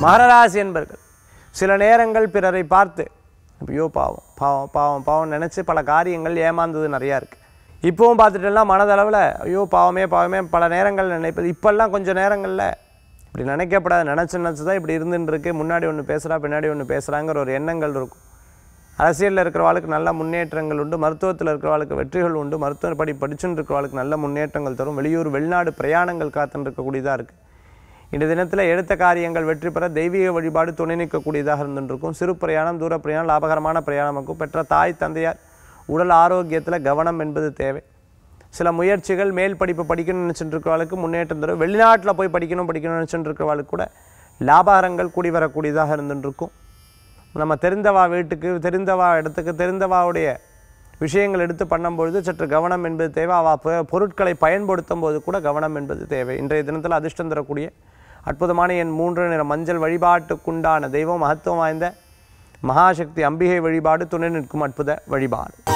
மகராசி என்பர்கள் சில நேரங்கள் பிறரை பார்த்து ஐயோ பாவம் பாவம் பாவம் பாவம் நினச்சி பல காரியங்கள் ஏமாந்தது நிறையா இருக்குது. இப்போவும் பார்த்துட்டெல்லாம் மனதளவில் ஐயோ பாவமே பாவமே பல நேரங்கள் நினைப்பது. இப்போல்லாம் கொஞ்சம் நேரங்களில் இப்படி நினைக்கப்படாது, நினச்சி தான் இப்படி இருந்துருக்கு. முன்னாடி ஒன்று பேசுகிறா பின்னாடி ஒன்று பேசுகிறாங்கிற ஒரு எண்ணங்கள் இருக்கும். அரசியலில் இருக்கிறவாளுக்கு நல்ல முன்னேற்றங்கள் உண்டு, மருத்துவத்தில் இருக்கிறவாளுக்கு வெற்றிகள் உண்டு, மருத்துவ படிச்சுன்னு இருக்கிறவாளுக்கு நல்ல முன்னேற்றங்கள் தரும். வெளியூர் வெளிநாடு பிரயாணங்கள் காத்துன்னு இருக்கக்கூடியதாக இருக்குது. இந்த தினத்தில் எடுத்த காரியங்கள் வெற்றி பெற தெய்வீக வழிபாடு துணை நிற்கக்கூடியதாக இருந்துருக்கும். சிறு பிரயாணம் தூர பிரயாணம் லாபகரமான பிரயாணம் இருக்கும். பெற்ற தாய் தந்தையார் உடல் ஆரோக்கியத்தில் கவனம் என்பது தேவை. சில முயற்சிகள் மேல் படிப்பு படிக்கணும்னு நினச்சிட்டு இருக்கிறவாளுக்கு முன்னேற்றம் தரும். வெளிநாட்டில் போய் படிக்கணும்னு நினச்சிட்டு இருக்கிறவாளுக்கு கூட லாபகரங்கள் கூடி வரக்கூடியதாக இருந்துருக்கும். நம்ம தெரிந்தவா வீட்டுக்கு தெரிந்தவா இடத்துக்கு தெரிந்தவாவுடைய விஷயங்கள் எடுத்து பண்ணும்பொழுது சற்று கவனம் என்பது தேவை. பொருட்களை பயன்படுத்தும் போது கூட கவனம் என்பது தேவை. இன்றைய தினத்தில் அதிர்ஷ்டம் தரக்கூடிய அற்புதமான எண் 3 நிற மஞ்சள். வழிபாட்டுக்குண்டான தெய்வம் மகத்துவம் வாய்ந்த மகாசக்தி அம்பிகை வழிபாடு துணை நிற்கும் அற்புத வழிபாடு.